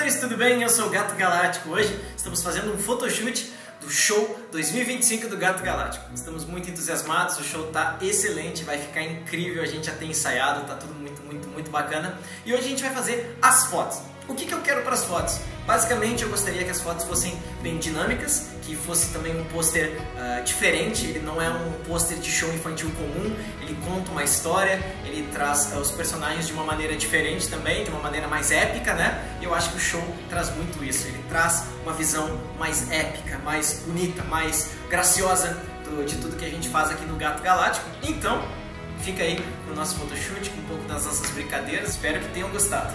senhores, tudo bem? Eu sou o Gato Galáctico. Hoje estamos fazendo um photoshoot do show 2025 do Gato Galáctico. Estamos muito entusiasmados, o show tá excelente, vai ficar incrível, a gente já tem ensaiado, tá tudo muito bacana. E hoje a gente vai fazer as fotos. O que eu quero para as fotos? Basicamente eu gostaria que as fotos fossem bem dinâmicas, que fosse também um pôster diferente. Ele não é um pôster de show infantil comum, ele conta uma história, ele traz os personagens de uma maneira diferente também, de uma maneira mais épica, né? E eu acho que o show traz muito isso, ele traz uma visão mais épica, mais bonita, mais graciosa de tudo que a gente faz aqui no Gato Galáctico. Então, fica aí no nosso photoshoot com um pouco das nossas brincadeiras, espero que tenham gostado.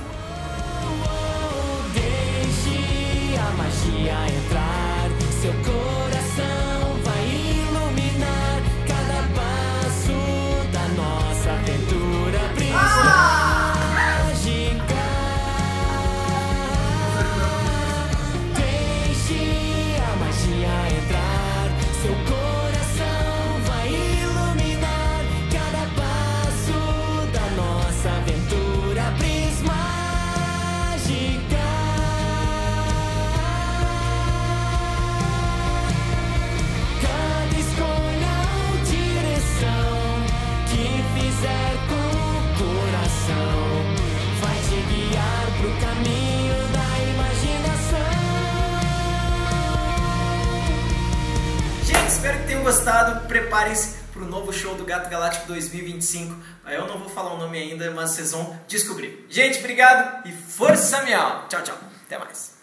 Deixe a magia entrar, seu coração vai iluminar cada passo da nossa aventura mágica. Deixe a magia entrar, seu coração vai iluminar cada passo da nossa aventura prismágica. Fizer com o coração, vai te guiar pro caminho da imaginação. Gente, espero que tenham gostado. Preparem-se para o novo show do Gato Galáctico 2025. Eu não vou falar o nome ainda, mas vocês vão descobrir. Gente, obrigado e força, miau! Tchau, tchau. Até mais.